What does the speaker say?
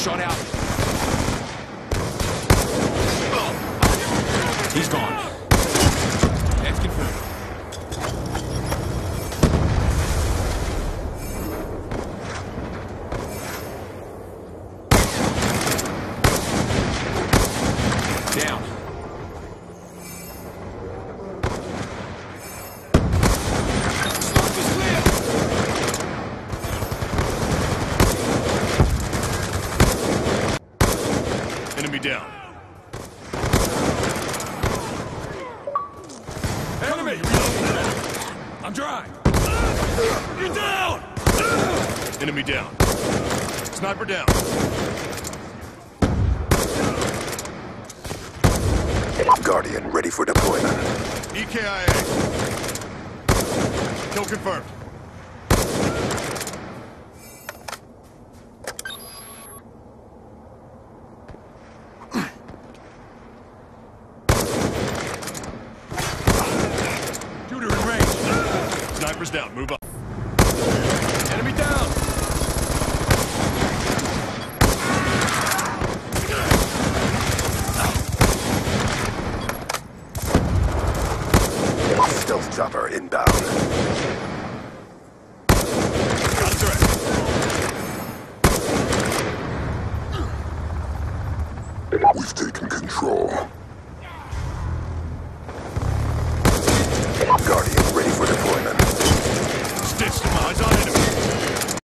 Shot out. He's gone. That's confirmed. Down. Smoke is clear. Enemy down. Enemy! I'm dry. You're down! Enemy down. Sniper down. Guardian ready for deployment. EKIA. Kill confirmed. Shooter in range. Sniper's down. Move up. Enemy down. Stealth chopper inbound. Got a threat. We've taken control.